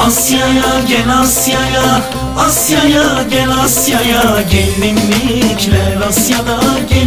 Asya'ya gel Asya'ya, Asya'ya gel Asya'ya. Gelinlikler Asya'da,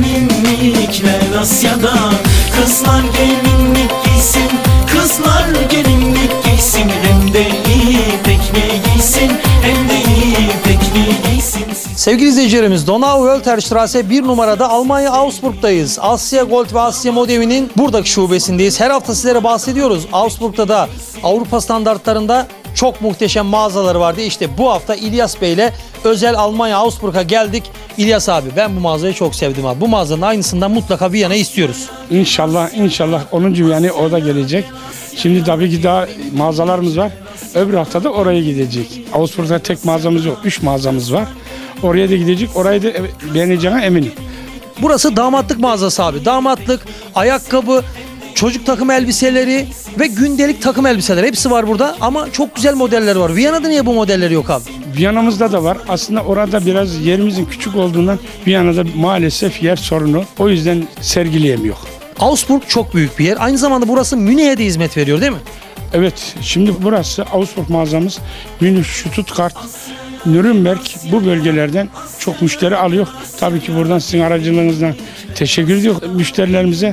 gelinlikler Asya'da. Kızlar gelinlik giysin, kızlar gelinlik giysin. Hem de ipekli giysin, hem de ipekli giysin. Sevgili izleyicilerimiz, Donau-Wörtherstraße 1 numarada Almanya Augsburg'dayız. Asya Gold ve Asya Mod Evi'nin buradaki şubesindeyiz. Her hafta sizlere bahsediyoruz. Augsburg'da da Avrupa standartlarında çok muhteşem mağazaları vardı. İşte bu hafta İlyas Bey ile özel Almanya Augsburg'a geldik. İlyas abi, ben bu mağazayı çok sevdim abi. Bu mağazanın aynısından mutlaka Viyana'yı istiyoruz. İnşallah 10. yani o da gelecek. Şimdi tabii ki daha mağazalarımız var. Öbür hafta da oraya gidecek. Augsburg'da tek mağazamız yok. 3 mağazamız var. Oraya da gidecek. Orayı da beğeneceğine eminim. Burası damatlık mağazası abi. Damatlık, ayakkabı, çocuk takım elbiseleri ve gündelik takım elbiseler. Hepsi var burada ama çok güzel modeller var. Viyana'da niye bu modeller yok abi? Viyana'mızda da var. Aslında orada biraz yerimizin küçük olduğundan Viyana'da maalesef yer sorunu. O yüzden sergileyemiyor. Augsburg çok büyük bir yer. Aynı zamanda burası Münih'e de hizmet veriyor değil mi? Evet. Şimdi burası Augsburg mağazamız. Münih, Stuttgart, Nürnberg, bu bölgelerden çok müşteri alıyor. Tabii ki buradan sizin aracılığınızdan teşekkür ediyoruz müşterilerimize.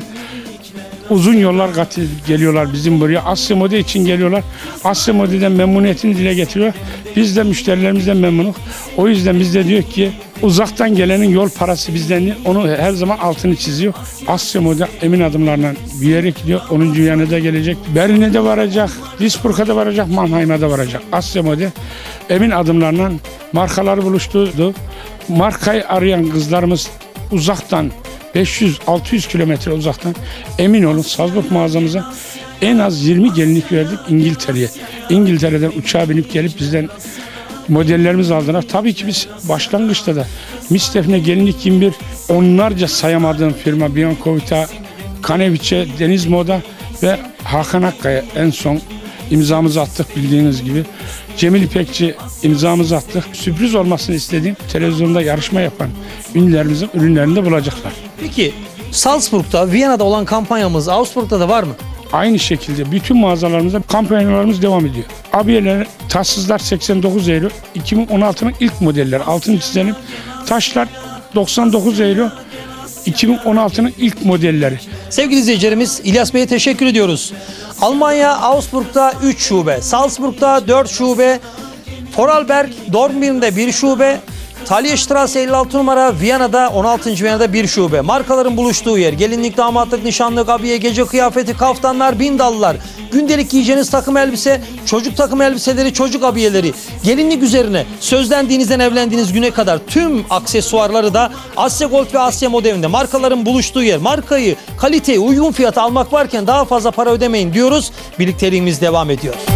Uzun yollar kat geliyorlar bizim buraya. Asya Mode için geliyorlar. Asya Mode'den memnuniyetini dile getiriyor. Biz de müşterilerimizden memnunuz. O yüzden biz de diyor ki uzaktan gelenin yol parası bizden değil. Onu her zaman altını çiziyor. Asya Mode emin adımlarla büyüyerek gidiyor. 10. Viyana'da gelecek. Berlin'e de varacak. Duisburg'a da varacak. Mannheim'a da varacak. Asya Mode emin adımlarla markaları buluşturdu. Markayı arayan kızlarımız uzaktan 500-600 kilometre uzaktan, emin olun Salzburg mağazamıza en az 20 gelinlik verdik İngiltere'ye. İngiltere'den uçağa binip gelip bizden modellerimizi aldılar. Tabii ki biz başlangıçta da Mistefne Gelinlik 21, onlarca sayamadığım firma Biankovita, Kaneviçe, Deniz Moda ve Hakan Akkaya en son imzamızı attık bildiğiniz gibi. Cemil İpekçi imzamızı attık. Sürpriz olmasını istediğim televizyonda yarışma yapan ünlülerimizin ürünlerini de bulacaklar. Peki Salzburg'da, Viyana'da olan kampanyamız Augsburg'da da var mı? Aynı şekilde bütün mağazalarımızda kampanyalarımız devam ediyor. Abiyeler, taşsızlar 89 euro, 2016'nın ilk modeller, altını çizelim. Taşlar 99 euro, 2016'nın ilk modelleri. Sevgili izleyicilerimiz, İlyas Bey'e teşekkür ediyoruz. Almanya, Augsburg'da 3 şube, Salzburg'da 4 şube, Vorarlberg, Dornbirn'de 1 şube, Thalierstraße 56 numara, Viyana'da 16. Viyana'da 1 şube. Markaların buluştuğu yer. Gelinlik, damatlık, nişanlık, abiye, gece kıyafeti, kaftanlar, bindallar, gündelik giyeceğiniz takım elbise, çocuk takım elbiseleri, çocuk abiyeleri, gelinlik üzerine sözlendiğinizden evlendiğiniz güne kadar tüm aksesuarları da Asya Gold ve Asya Mod Evi'nde. Markaların buluştuğu yer. Markayı, kaliteyi, uygun fiyata almak varken daha fazla para ödemeyin diyoruz. Birlikteliğimiz devam ediyor.